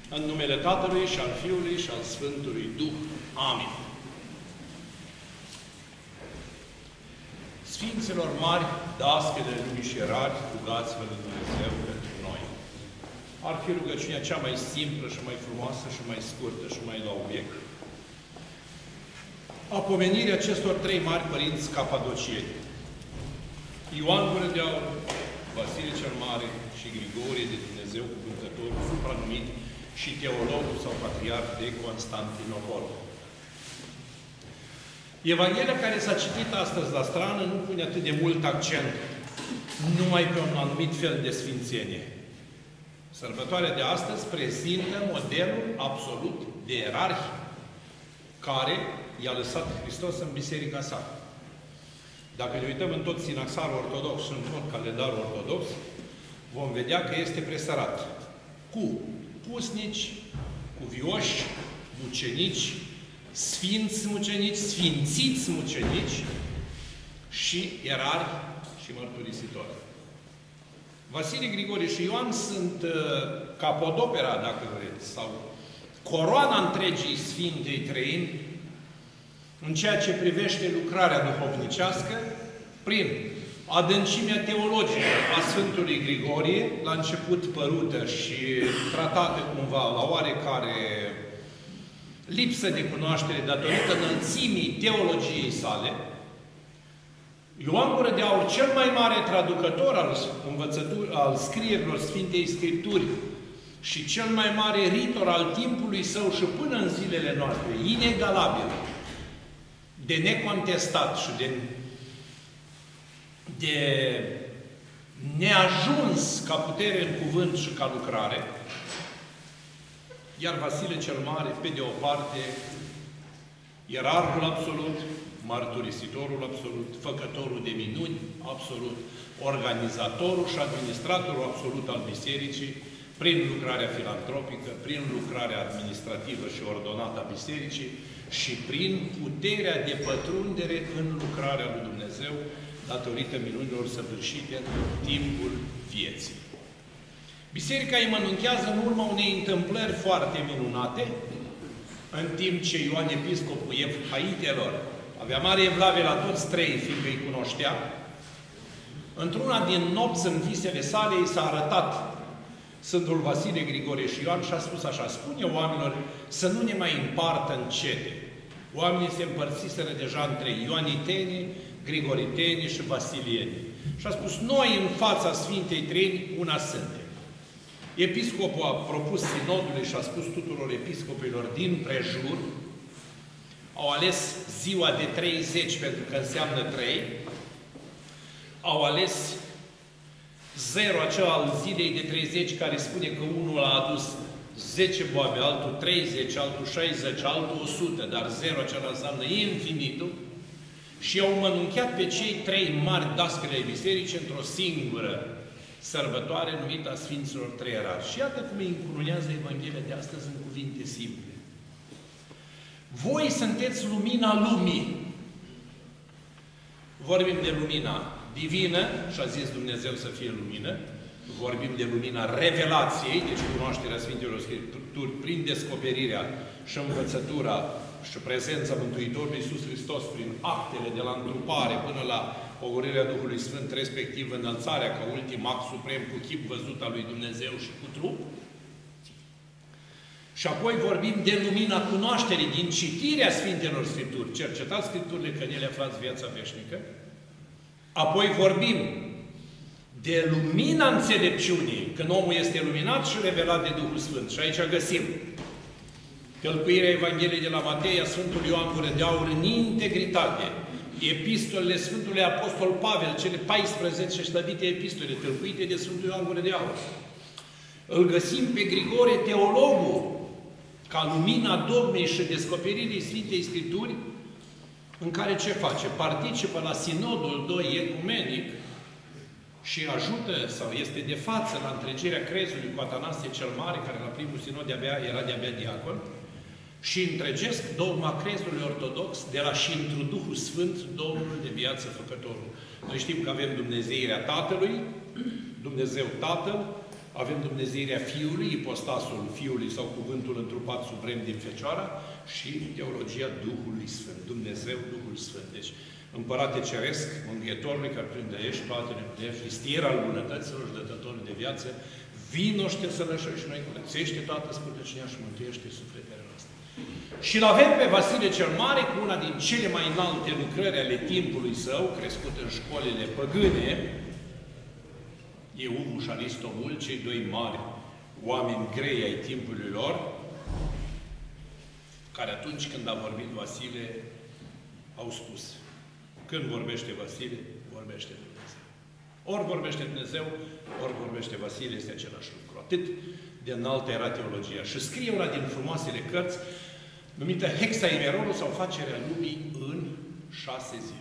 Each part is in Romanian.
În numele Tatălui și al Fiului și al Sfântului Duh. Amin. Sfinților mari, dascăle lumii și rari, rugați-vă de Dumnezeu pentru noi. Ar fi rugăciunea cea mai simplă și mai frumoasă și mai scurtă și mai la obiect. Apomenirea acestor trei mari părinți capadocieni. Ioan Gură de Aur, Vasile cel Mare și Grigorie de Dumnezeu Cuvântătorul, supranumit și teologul sau patriarh de Constantinopol. Evanghelia care s-a citit astăzi la strană nu pune atât de mult accent numai pe un anumit fel de sfințenie. Sărbătoarea de astăzi prezintă modelul absolut de ierarhie care i-a lăsat Hristos în biserica sa. Dacă ne uităm în tot sinaxarul ortodox și în tot calendarul ortodox, vom vedea că este presărat cu pusnici, cuvioși, mucenici, sfinți mucenici, sfințiți mucenici și ierarhi și mărturisitori. Vasile, Grigorie și Ioan sunt capodopera, dacă vreți, sau coroana întregii Sfintei Treimi în ceea ce privește lucrarea duhovnicească prin adâncimea teologică a Sfântului Grigorie, la început părută și tratată cumva la oarecare lipsă de cunoaștere datorită înălțimii teologiei sale. Ioan Gură de Aur, cel mai mare traducător al scrierilor Sfintei Scripturi și cel mai mare ritor al timpului său și până în zilele noastre, inegalabil, de necontestat și de neajuns ca putere în cuvânt și ca lucrare, iar Vasile cel Mare, pe de o parte, ierarhul absolut, mărturisitorul absolut, făcătorul de minuni absolut, organizatorul și administratorul absolut al bisericii, prin lucrarea filantropică, prin lucrarea administrativă și ordonată a bisericii și prin puterea de pătrundere în lucrarea lui Dumnezeu, datorită minunilor săvârșite în timpul vieții. Biserica îi mănunchează în urma unei întâmplări foarte minunate, în timp ce Ioan Episcopul Evhaitelor avea mare evlavie la toți trei, fiindcă îi cunoștea. Într-una din nopți, în visele sale, i s-a arătat Sfântul Vasile, Grigorie și Ioan și a spus așa: spune oamenilor să nu ne mai împartă în cete. Oamenii se împărțiseră deja între ioaniteni, grigoriteni și vasilieni. Și a spus: noi în fața Sfintei Treimi una suntem. Episcopul a propus sinodului și a spus tuturor episcopilor din prejur, au ales ziua de 30 pentru că înseamnă 3, au ales 0 acela al zilei de 30 care spune că unul a adus 10 boabe, altul 30, altul 60, altul 100, dar 0 acela înseamnă infinitul, și au mănunchiat pe cei 3 mari dascăle ai bisericii într-o singură sărbătoare numită a Sfinților Trei Ierarhi. Și iată cum îi încununează Evanghelia de astăzi în cuvinte simple. Voi sunteți lumina lumii. Vorbim de lumina divină, și a zis Dumnezeu să fie lumină. Vorbim de lumina revelației, deci cunoașterea Sfintelor Scripturi prin descoperirea și învățătura și prezența Mântuitorului Iisus Hristos prin actele de la întrupare până la pogorârea Duhului Sfânt, respectiv înălțarea ca ultim act suprem cu chip văzut al lui Dumnezeu și cu trup. Și apoi vorbim de lumina cunoașterii din citirea Sfintelor Scripturi. Cercetați Scripturile că în ele aflați viața veșnică. Apoi vorbim de lumina înțelepciunii, când omul este luminat și revelat de Duhul Sfânt. Și aici găsim călcuirea Evangheliei de la Matei a Sfântului Ioan Gură de Aur în integritate, epistolele Sfântului Apostol Pavel, cele 14 slăvite epistole, călcuite de Sfântul Ioan Gură de Aur. Îl găsim pe Grigore, teologul, ca lumina dogmei și descoperirii Sfintei Scripturi, în care ce face? Participă la Sinodul 2 ecumenic și ajută, sau este de față, la întregirea crezului cu Atanasie cel Mare, care la primul sinod era de-abia diacon, și întregesc dogma crezului ortodox de la și întru Duhul Sfânt, Domnul de viață Făcătorul. Noi știm că avem Dumnezeirea Tatălui, Dumnezeu Tatăl, avem dumnezeirea Fiului, ipostasul Fiului sau cuvântul întrupat suprem din Fecioara și teologia Duhului Sfânt. Dumnezeu, Duhul Sfânt. Deci, Împărate Ceresc, Mângâietorului, care prin de ești toate neputințe, stier al bunătăților și dătătorul de viață, vino și te sănășești și noi, curățește toată scurtăciunea și mântuiește sufletele noastre. Și îl avem pe Vasile cel Mare cu una din cele mai înalte lucrări ale timpului său, crescut în școlile păgâne, Eubu și Aristomul, cei doi mari oameni grei ai timpului lor, care atunci când a vorbit Vasile, au spus: când vorbește Vasile, vorbește Dumnezeu. Ori vorbește Dumnezeu, ori vorbește Vasile, este același lucru. Atât de înaltă era teologia. Și scrie una din frumoasele cărți, numită Hexaemerolul sau Facerea Lumii în 6 zile.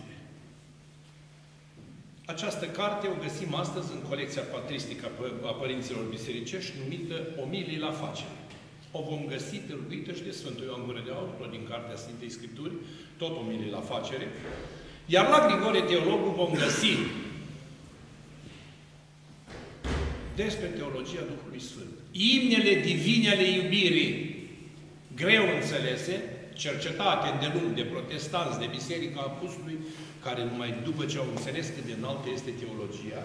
Această carte o găsim astăzi în colecția patristică a părinților bisericești, numită Omilii la Facere. O vom găsi tâlcuită și de Sfântul Ioan Gură de Aur, din Cartea Sfintei Scripturi, tot Omilii la Facere. Iar la Grigore Teologul vom găsi despre teologia Duhului Sfânt. Imnele divine ale iubirii, greu înțelese, cercetate îndelung de protestanți, de Biserica Apostolului, care numai după ce au înțeles cât de înaltă este teologia,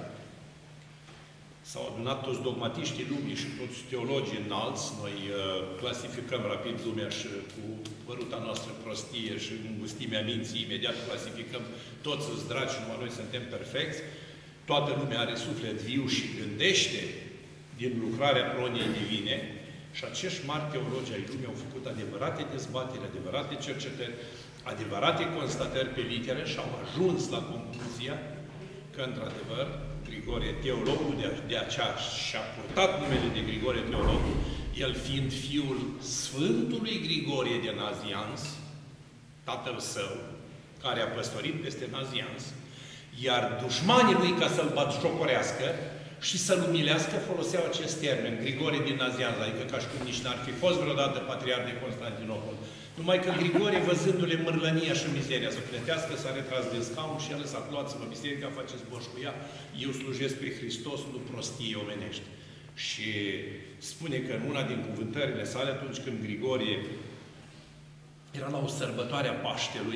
s-au adunat toți dogmatiștii lumii și toți teologii înalți. Noi clasificăm rapid lumea și cu păruta noastră prostie și îngustimea minții, imediat clasificăm toți îți dragi și numai noi suntem perfecți. Toată lumea are suflet viu și gândește din lucrarea croniei divine și acești mari teologi ai lumii au făcut adevărate dezbateri, adevărate cercetări, adevărate constatări pe litere și au ajuns la concluzia că, într-adevăr, Grigore Teologul, de aceea și-a purtat numele de Grigore Teologul, el fiind fiul Sfântului Grigorie de Nazianz, tatăl său, care a păstorit peste Nazianz, iar dușmanii lui, ca să-l batjocorească și să-l umilească, foloseau acest termen, Grigore din Nazianz, adică ca și cum nici n-ar fi fost vreodată patriarh de Constantinopol. Numai că Grigore, văzându-le mârlănia și mizeria sufletească, s-a retras de scaun și a lăsat: luați-vă biserica, faceți boș cu ea, eu slujesc pe Hristos, nu prostii omenești. Și spune că în una din cuvântările sale, atunci când Grigorie era la o sărbătoare a Paștelui,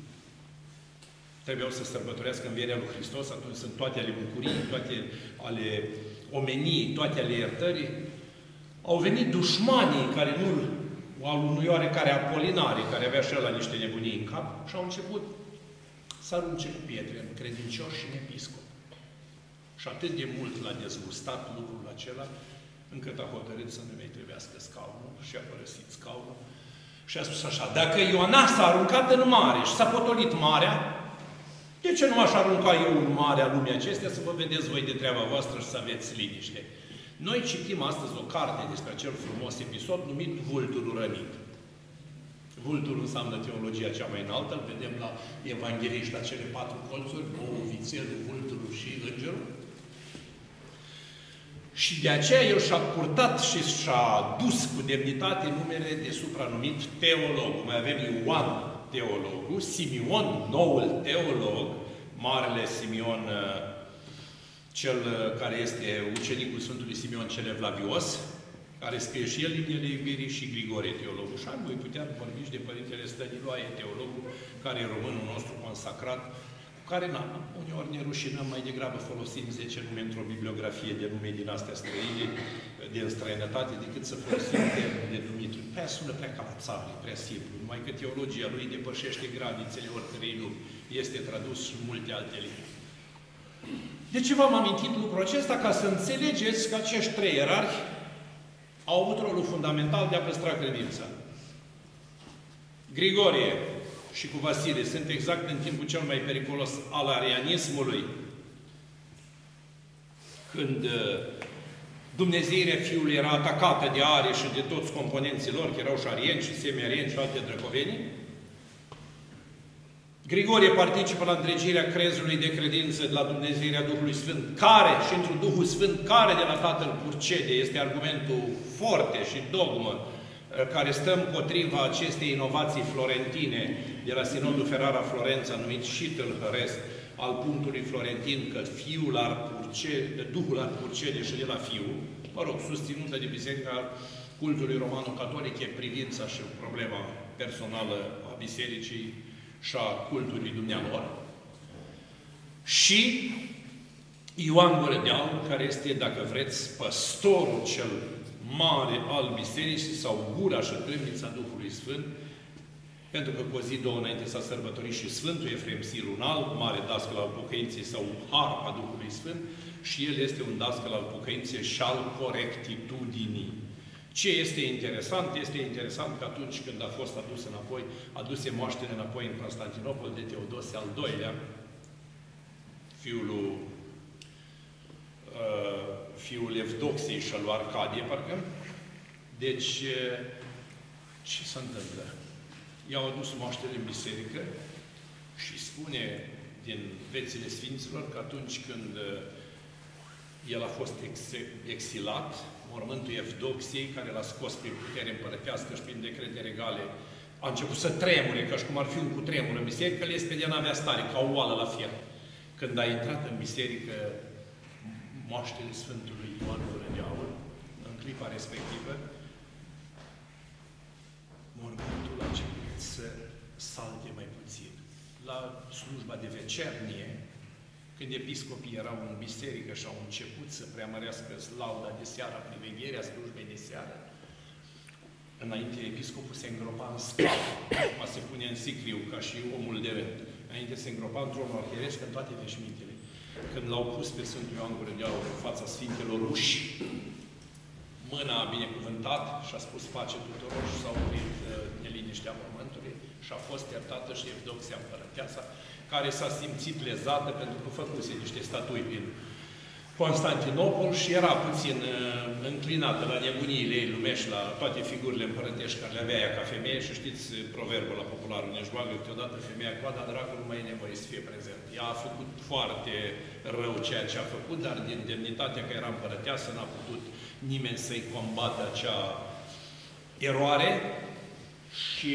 trebuiau să sărbătorească învierea lui Hristos, atunci sunt toate ale bucuriei, toate ale omeniei, toate ale iertării. Au venit dușmanii care nu al unui oarecare Apolinare, care avea și ăla niște nebunii în cap, și au început să arunce cu pietre în credincioși și în episcop. Și atât de mult l-a dezgustat lucrul acela, încât a hotărât să nu mai trebuiască scaunul și a părăsit scaunul. Și a spus așa: dacă Ioana s-a aruncat în mare și s-a potolit marea, de ce nu m-aș arunca eu în marea lumii acestea să vă vedeți voi de treaba voastră și să aveți liniște? Noi citim astăzi o carte despre acel frumos episod numit Vulturul rănit. Vulturul înseamnă teologia cea mai înaltă, îl vedem la evangeliști, la cele 4 colțuri, bou, vițelul, vulturul și îngerul. Și de aceea el și-a purtat și și-a dus cu demnitate numele de supranumit teolog. Mai avem Ioan teologul, Simion, noul teolog, Marele Simion, cel care este ucenicul Sfântului Simion cel Evlavios, care scrie și el Imnele iubirii, și Grigore Teologul. Și voi putea vorbi și de Părintele Stăniloae Teologul, care e românul nostru consacrat, cu care uneori ne rușinăm, mai degrabă folosim 10 nume într-o bibliografie de nume din astea străine, din străinătate, decât să folosim termeni de numit. Prea sună prea ca la țară, prea simplu, numai că teologia lui depășește granițele oricărei lumi. Este tradus în multe alte limbi. De ce v-am amintit lucrul acesta? Ca să înțelegeți că acești 3 ierarhi au avut rolul fundamental de a păstra credința. Grigorie și cu Vasile sunt exact în timpul cel mai periculos al arianismului, când dumnezeirea Fiului era atacată de arie și de toți componenții lor, că erau și arieni și semi-arieni și alte drăcovenii. Grigorie participă la întregirea crezului de credință de la Dumnezeirea Duhului Sfânt, care, și într-un Duhul Sfânt, care de la Tatăl purcede, este argumentul forte și dogmă, care stă împotriva acestei inovații florentine de la Sinodul Ferrara Florența, numit Șităl Hăresc, al punctului florentin, că Fiul ar purce Duhul ar purcede și de la Fiul, mă rog, susținută de Biserica cultului romano-catolic, e privința și problema personală a Bisericii și a cultului dumnealor. Și Ioan Gură de Aur, care este, dacă vreți, păstorul cel mare al Bisericii sau gura și trâmbița Duhului Sfânt, pentru că cu o zi, două înainte s-a sărbătorit și Sfântul Efrem Sirunal, mare dascăl al pocăinței sau har a Duhului Sfânt, și el este un dascăl al pocăinței și al corectitudinii. Ce este interesant? Este interesant că atunci când a fost adus înapoi, aduse moaștele înapoi în Constantinopol de Teodosie al II-lea, fiul Evdoxiei și al lui Arcadie, parcă. Deci, ce se întâmplă? I-au adus moaștele în biserică și spune din Viețile Sfinților că atunci când el a fost exilat, mormântul Evdoxiei, care l-a scos prin putere împărătească și prin decrete regale, a început să tremure, ca și cum ar fi un cutremur în biserică, că Lespedia n-avea stare, ca o oală la fier. Când a intrat în biserică moaștele Sfântului Ioan Gură de Aur, în clipa respectivă, mormântul a început să salte mai puțin. La slujba de vecernie, când episcopii erau în biserică și au început să preamărească lauda de seară, privegherea slujbei de seară, înainte episcopul se îngropa în scaun, acum se pune în sicriu, ca și omul de rând. Înainte se îngropa în tronul arhieresc în toate veșmintele. Când l-au pus pe Sfântul Ioan Gură de Aur în fața Sfintelor Uși, mâna a binecuvântat și a spus pace tuturor și s-a oprit neliniștea mormântului și a fost iertată și Evdoxia împărăteasa, care s-a simțit lezată pentru că făcuse niște statui prin Constantinopol și era puțin înclinată la nebuniile ei lumești, la toate figurile împărătești care le avea ea ca femeie și știți proverbul la popular, unde-și bagă câteodată femeia coada, dracul nu mai e nevoie să fie prezent. Ea a făcut foarte rău ceea ce a făcut, dar din demnitatea că era împărăteasă n-a putut nimeni să-i combată acea eroare și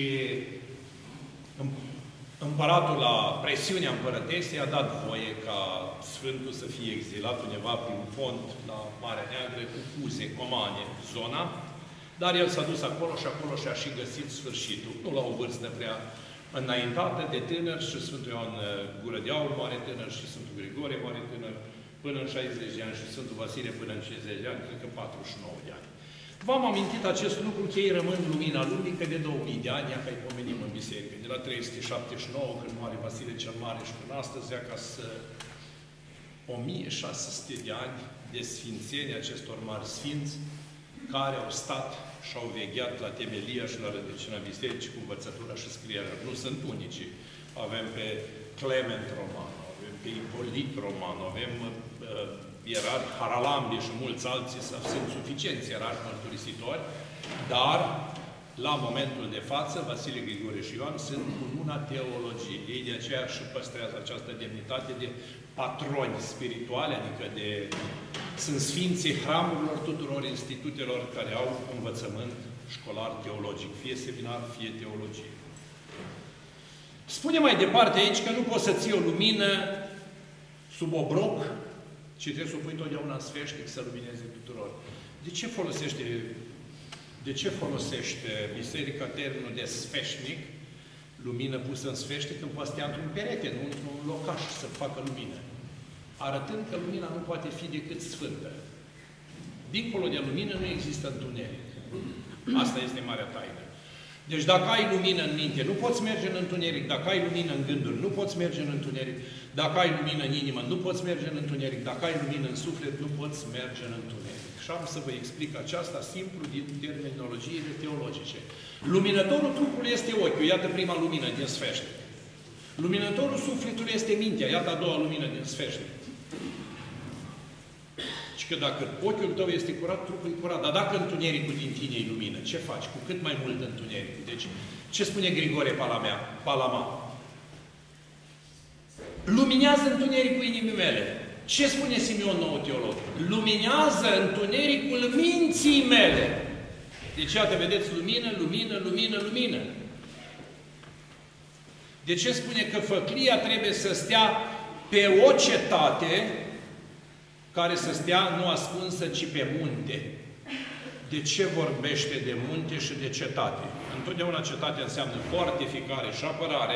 împăratul, la presiunea împărătesei, a dat voie ca Sfântul să fie exilat undeva prin fond la Marea Neagră, cu Cuze, Comane, zona, dar el s-a dus acolo și acolo și-a și găsit sfârșitul. Nu la o vârstă prea înaintată, de tânăr, și Sfântul Ioan Gură de Aur moare tânăr și Sfântul Grigore moare tânăr până în 60 de ani și Sfântul Vasile până în 50 de ani, cred că 49 de ani. V-am amintit acest lucru că ei rămân lumina lumii, că de 2000 de ani, ea că-i pomenim în biserică, de la 379, când moare Vasile cel Mare și până astăzi, ea ca să 1600 de ani de sfințenie acestor mari sfinți, care au stat și au vegheat la temelia și la rădăcina bisericii cu învățătura și scrierea. Nu sunt unici. Avem pe Clement Romano, avem pe Ipolit Romano, avem ierarhi Haralambie și mulți alții, sunt suficienți ierarhi mărturisitori, dar la momentul de față, Vasile, Grigore și Ioan sunt cu una teologie. Ei de aceea și păstrează această demnitate de patroni spirituale, adică sunt sfinții hramurilor tuturor institutelor care au învățământ școlar teologic, fie seminar, fie teologie. Spune mai departe aici că nu poți să ții o lumină sub obroc, ci trebuie să o pui totdeauna în sfeșnic să lumineze tuturor. De ce folosește biserica termenul de sfeșnic, lumină pusă în sfeșnic, când poate stea într-un perete, nu într-un locaș să facă lumină? Arătând că lumina nu poate fi decât sfântă. Dincolo de lumină nu există întuneric. Asta este marea taină. Deci dacă ai lumină în minte, nu poți merge în întuneric. Dacă ai lumină în gânduri, nu poți merge în întuneric. Dacă ai lumină în inimă, nu poți merge în întuneric. Dacă ai lumină în suflet, nu poți merge în întuneric. Și am să vă explic aceasta simplu din terminologiile teologice. Luminătorul trupului este ochiul, iată prima lumină din sfeșnic. Luminătorul sufletului este mintea, iată a doua lumină din sfeșnic. Și că dacă ochiul tău este curat, trupul e curat. Dar dacă întunericul din tine e lumină, ce faci? Cu cât mai mult întuneric. Deci, ce spune Grigore Palama? Luminează întunericul inimii mele. Ce spune Simeon Nou Teolog? Luminează întunericul minții mele. Deci, iată, vedeți, lumină, lumină, lumină, lumină. De ce spune că făclia trebuie să stea pe o cetate care să stea nu ascunsă, ci pe munte. De ce vorbește de munte și de cetate? Întotdeauna cetatea înseamnă fortificare și apărare,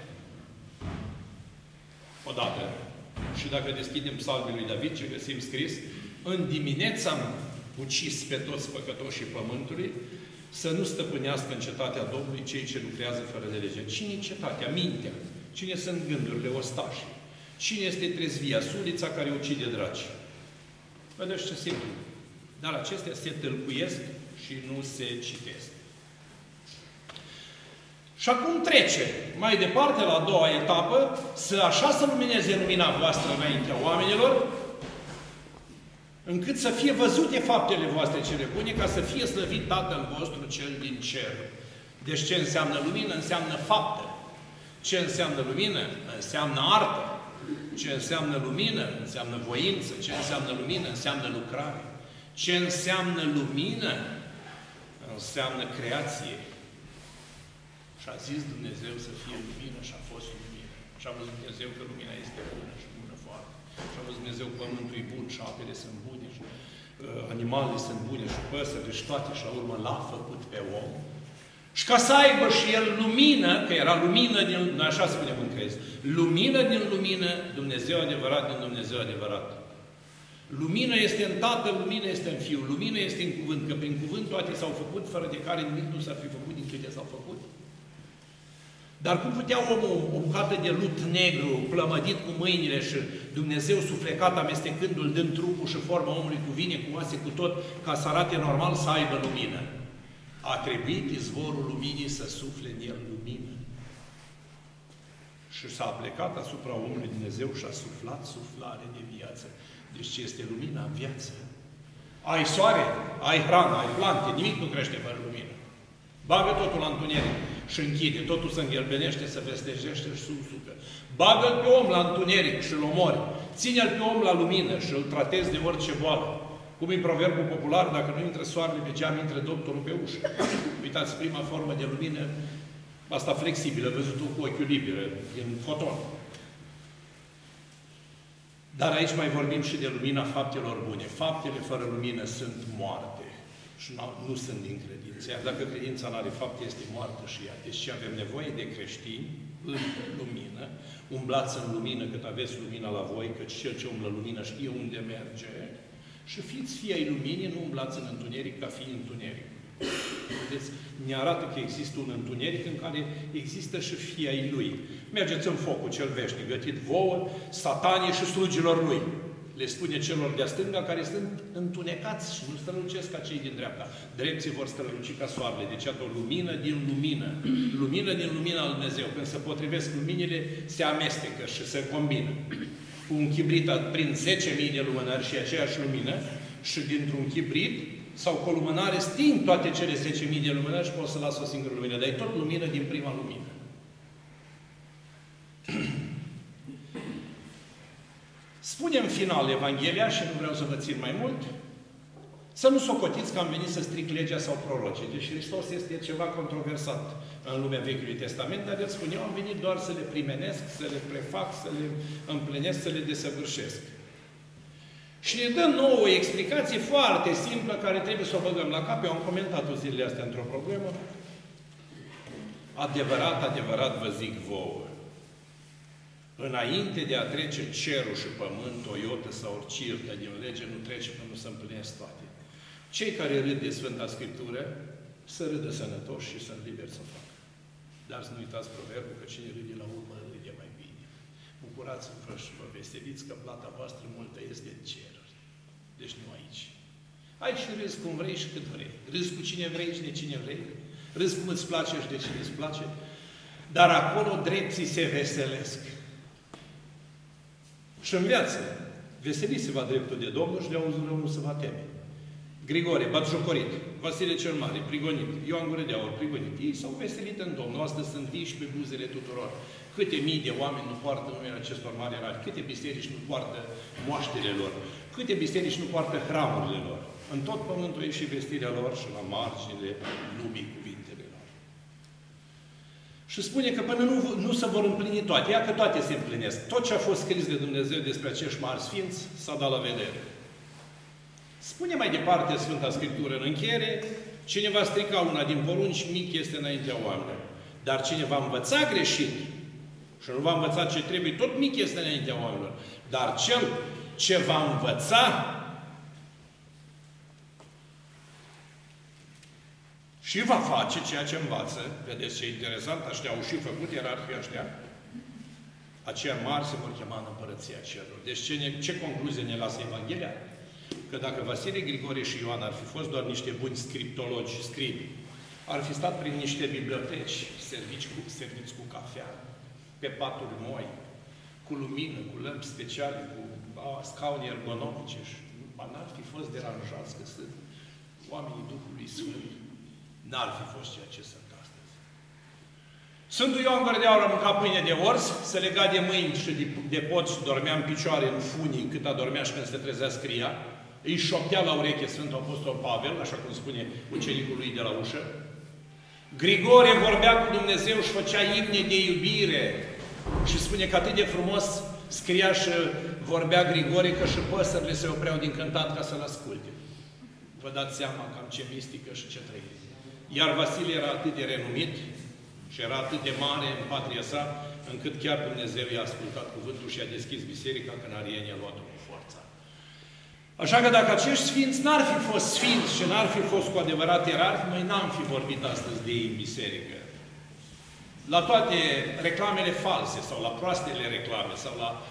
odată. Și dacă deschidem Psalmul lui David, ce găsim scris, în dimineața am ucis pe toți păcătoșii pământului, să nu stăpânească în cetatea Domnului cei ce lucrează fără de lege. Cine e cetatea? Mintea. Cine sunt gândurile ostașii? Cine este trezvia? Sulița care ucide draci. Vedeți ce simplu. Dar acestea se tâlcuiesc și nu se citesc. Și acum trece mai departe la a doua etapă, așa să lumineze lumina voastră înaintea oamenilor, încât să fie văzute faptele voastre cele bune, ca să fie slăvit Tatăl vostru cel din cer. Deci ce înseamnă lumină? Înseamnă fapte. Ce înseamnă lumină? Înseamnă artă. Ce înseamnă lumină? Înseamnă voință. Ce înseamnă lumină? Înseamnă lucrare. Ce înseamnă lumină? Înseamnă creație. Și a zis Dumnezeu să fie lumină și a fost lumină. Și a văzut Dumnezeu că lumina este bună și bună foarte. Și a văzut Dumnezeu că pământul e bun și apele sunt bune și animalele sunt bune și păsările și toate. Și la urmă l-a făcut pe om. Și ca să aibă și el lumină, că era lumină din, așa spunem în crez, lumină din lumină, Dumnezeu adevărat din Dumnezeu adevărat. Lumină este în Tatăl, lumină este în Fiul, lumină este în cuvânt, că prin cuvânt toate s-au făcut, fără de care nimic nu s-ar fi făcut din câte s-au făcut. Dar cum putea omul, o bucată de lut negru, plămădit cu mâinile și Dumnezeu suflecat, amestecându-l, dând trupul și forma omului cu vine, cu oase, cu tot, ca să arate normal, să aibă lumină? A trebuit izvorul luminii să sufle în el lumină. Și s-a plecat asupra omului Dumnezeu și a suflat suflare de viață. Deci ce este lumina? Viață. Ai soare, ai hrană, ai plante, nimic nu crește fără lumină. Bagă totul la întuneric și închide, totul se înghelbenește, se vestejește și se usucă. Bagă-l pe om la întuneric și îl omori. Ține-l pe om la lumină și îl tratezi de orice boală. Cum e proverbul popular, dacă nu intră soarele pe geam, intră doctorul pe ușă. Uitați, prima formă de lumină, asta flexibilă, văzutul cu ochiul liber, din foton. Dar aici mai vorbim și de lumina faptelor bune. Faptele fără lumină sunt moarte și nu sunt din credință. Iar dacă credința nu are fapte, este moartă și ea. Deci ce avem nevoie de creștini în lumină, umblați în lumină cât aveți lumina la voi, căci cel ce umblă lumină știe unde merge. Și fiți fii ai luminii, nu umblați în întuneric ca fii întuneric. Vedeți? Ne arată că există un întuneric în care există și fii ai lui. Mergeți în focul cel veșnic, gătit vouă, satanii și slugilor lui. Le spune celor de-a stânga care sunt întunecați și nu strălucesc ca cei din dreapta. Drepții vor străluci ca soarele. Deci, iată, o lumină din lumină. Lumină din lumina lui Dumnezeu. Când se potrivesc luminile, se amestecă și se combină. Cu un chibrit prind 10.000 de lumânări și aceeași lumină și dintr-un chibrit sau cu o lumânare sting toate cele 10.000 de lumânări și pot să las o singură lumină. Dar e tot lumină din prima lumină. Spune în final Evanghelia, și nu vreau să vă țin mai mult, să nu socotiți că am venit să stric legea sau prorocii. Deci Hristos este ceva controversat în lumea Vechiului Testament, dar el spune, eu am venit doar să le primenesc, să le prefac, să le împlinesc, să le desăvârșesc. Și ne dă nouă o explicație foarte simplă care trebuie să o băgăm la cap. Eu am comentat-o zilele astea într-o problemă. Adevărat, adevărat vă zic vouă. Înainte de a trece cerul și pământul, o iotă sau o cirtă din lege, nu trece până nu se împlinesc toate. Cei care râd de Sfânta Scriptură, să râdă sănătoși și sunt liberi să facă. Dar să nu uitați proverbul că cine râde la urmă, râde mai bine. Bucurați-vă și vă veseliți că plata voastră multă este în ceruri. Deci nu aici. Aici râzi cum vrei și cât vrei. Râzi cu cine vrei și de cine vrei. Râzi cum îți place și de cine îți place. Dar acolo drepții se veselesc. Și în viață, veseliți-vă dreptul de Domnul și de auzul rău nu se va teme. Grigore, batjocorit, Vasile cel Mare, prigonit, Ioan Gură de Aur, prigonit. Ei s-au veselit în Domnul, astăzi sunt vii și pe buzele tuturor. Câte mii de oameni nu poartă numele acestor mari erari, câte biserici nu poartă moaștele lor, câte biserici nu poartă hramurile lor. În tot pământul e și vestirea lor și la marginile lumii cuvintele lor. Și spune că până nu se vor împlini toate. Ia că toate se împlinesc. Tot ce a fost scris de Dumnezeu despre acești mari sfinți s-a dat la vedere. Spune mai departe Sfânta Scriptură în încheiere, cine va strica una din porunci, mic este înaintea oamenilor. Dar cine va învăța greșit și nu va învăța ce trebuie, tot mic este înaintea oamenilor. Dar cel ce va învăța și va face ceea ce învață, vedeți ce interesant, ăștia au și făcut ierarhia ăștia, aceia mari se vor chema în Împărăția Cerurilor. Deci ce concluzie ne lasă Evanghelia? Că dacă Vasile, Grigore și Ioan ar fi fost doar niște buni scriptologi, scribi, ar fi stat prin niște biblioteci, serviți cu cafea, pe paturi moi, cu lumină, cu lămpi speciale, cu scaune ergonomice și n-ar fi fost deranjați că sunt oamenii Duhului Sfânt. N-ar fi fost ceea ce sunt astăzi. Sfântul Ioan Gură de Aur a mâncat pâine de ors, se lega de mâini și de pot și dormea în picioare, în funii, cât adormea și când se trezea scria. Îi șoptea la ureche Sfântul Apostol Pavel, așa cum spune ucenicul lui de la ușă. Grigore vorbea cu Dumnezeu și făcea imne de iubire. Și spune că atât de frumos scria și vorbea Grigore că și păsările se opreau din cântat ca să-l asculte. Vă dați seama cam ce mistică și ce trăire. Iar Vasile era atât de renumit și era atât de mare în patria sa, încât chiar Dumnezeu i-a ascultat cuvântul și a deschis biserica când arienii a luat-o cu forța. Așa că dacă acești sfinți n-ar fi fost sfinți și n-ar fi fost cu adevărat ierarhi, noi n-am fi vorbit astăzi de ei în biserică. La toate reclamele false sau la proastele reclame sau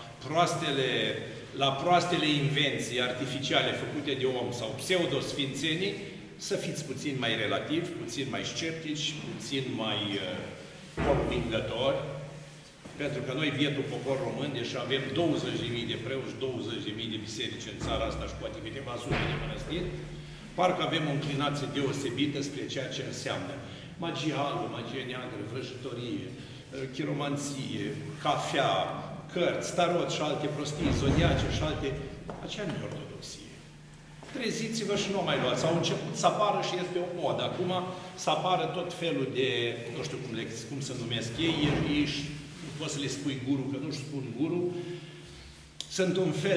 la proastele invenții artificiale făcute de om sau pseudo-sfințenii, să fiți puțin mai relativi, puțin mai sceptici, puțin mai convingători, pentru că noi, bietul popor român, deși avem 20.000 de preoți, 20.000 de biserici în țara asta și poate câteva sute de mănăstiri, parcă avem o înclinație deosebită spre ceea ce înseamnă magie albă, magie neagră, vrăjitorie, chiromanție, cafea, cărți, tarot și alte prostii, zodiace și alte... Aceea nu e ortodoxie. Treziți-vă și nu mai luați. Au început să apară și este o modă. Acum să apară tot felul de, nu știu cum se numesc ei poți să le spui guru, că nu-și spun guru, sunt un fel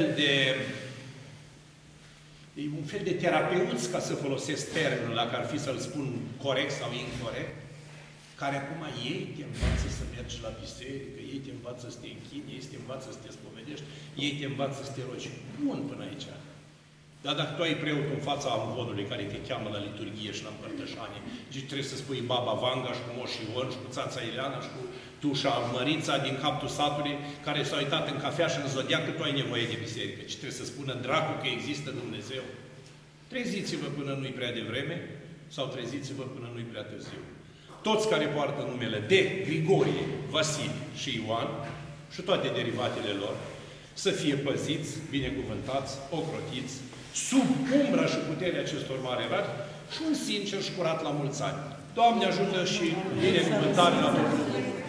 de terapeuți, ca să folosesc termenul la care ar fi să-l spun corect sau incorect, care acum ei te învață să mergi la biserică, ei te învață să te închini, ei te învață să te spovedești, ei te învață să te rogi. Bun până aici. Dar dacă tu ai preotul în fața amvonului care te cheamă la liturghie și la împărtășanie, și trebuie să spui Baba Vanga și cu Moș Ion și cu Țața Ileana și cu Tușa Mărița din capul satului care s-a uitat în cafea și în zodiac că tu ai nevoie de biserică. Și trebuie să spună dracu că există Dumnezeu. Treziți-vă până nu-i prea devreme sau treziți-vă până nu-i prea târziu. Toți care poartă numele de Grigorie, Vasile și Ioan și toate derivatele lor să fie păziți, binecuvântați, ocrotiți, sub umbra și puterea acestor mari erari și un sincer și curat la mulți ani. Doamne ajută și binecuvântare la toți!